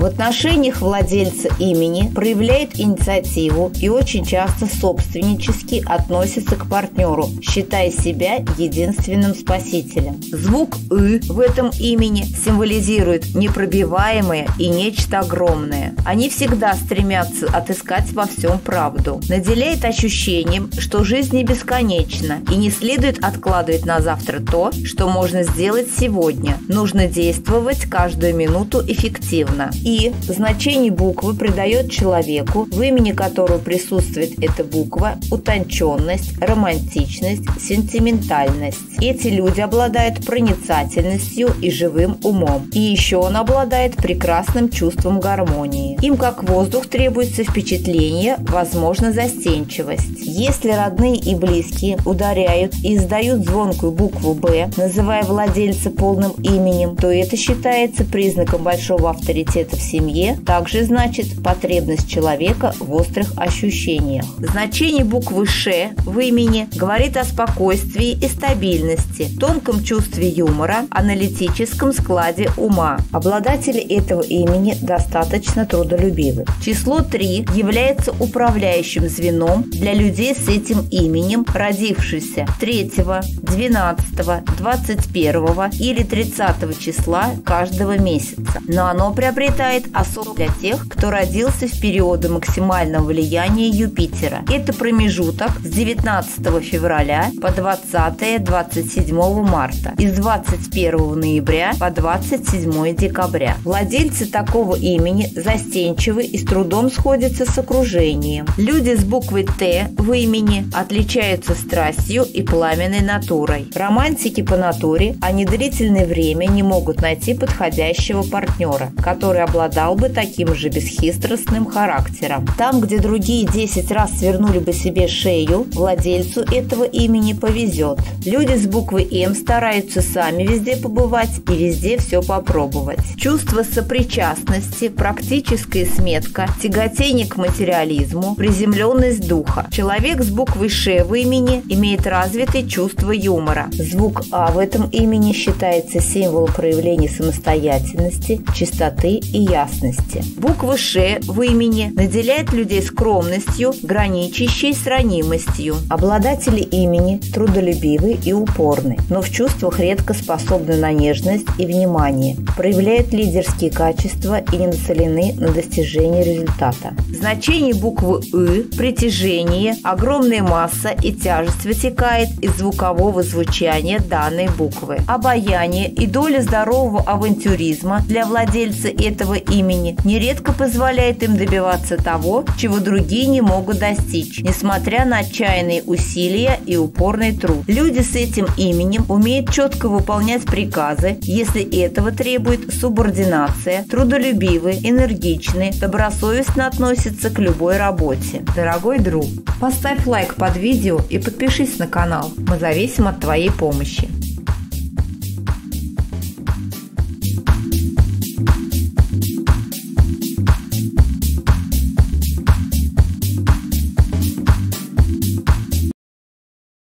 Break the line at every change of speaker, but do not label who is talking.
В отношениях владельца имени проявляет инициативу и очень часто собственнически относится к партнеру, считая себя единственным спасителем. Звук «ы» в этом имени символизирует непробиваемое и нечто огромное. Они всегда стремятся отыскать во всем правду. Наделяет ощущением, что жизнь не бесконечна и не следует откладывать на завтра то, что можно сделать сегодня. Нужно действовать каждую минуту эффективно. И значение буквы придает человеку, в имени которого присутствует эта буква, утонченность, романтичность, сентиментальность. Эти люди обладают проницательностью и живым умом. И еще он обладает прекрасным чувством гармонии. Им, как воздух, требуется впечатление, возможно, застенчивость. Если родные и близкие ударяют и издают звонкую букву «Б», называя владельца полным именем, то это считается признаком большого авторитета в семье, также значит потребность человека в острых ощущениях. Значение буквы «Ш» в имени говорит о спокойствии и стабильности, тонком чувстве юмора, аналитическом складе ума. Обладатели этого имени достаточно трудолюбивы. Число 3 является управляющим звеном для людей с этим именем, родившихся 3, 12, 21 или 30 числа каждого месяца. Но оно приобретает особо для тех, кто родился в периоды максимального влияния Юпитера. Это промежуток с 19 февраля по 20-27 марта и с 21 ноября по 27 декабря. Владельцы такого имени застенчивы и с трудом сходятся с окружением. Люди с буквой «Т» в имени отличаются страстью и пламенной натурой. Романтики по натуре, они длительное время не могут найти подходящего партнера, который обладал бы таким же бесхитростным характером. Там, где другие 10 раз свернули бы себе шею, владельцу этого имени повезет. Люди с буквой «М» стараются сами везде побывать и везде все попробовать. Чувство сопричастности, практическая сметка, тяготение к материализму, приземленность духа. Человек с буквой «Ш» в имени имеет развитое чувство юмора. Звук «А» в этом имени считается символом проявления самостоятельности, чистоты и ясности. Буква «Ш» в имени наделяет людей скромностью, граничащей с ранимостью. Обладатели имени трудолюбивы и упорны, но в чувствах редко способны на нежность и внимание, проявляют лидерские качества и не нацелены на достижение результата. Значение буквы «ы» – притяжение, огромная масса и тяжесть вытекает из звукового звучания данной буквы. Обаяние и доля здорового авантюризма для владельца этого имени нередко позволяет им добиваться того, чего другие не могут достичь, несмотря на отчаянные усилия и упорный труд. Люди с этим именем умеют четко выполнять приказы, если этого требует субординация, трудолюбивы, энергичны, добросовестно относятся к любой работе. Дорогой друг, поставь лайк под видео и подпишись на канал. Мы зависим от твоей помощи.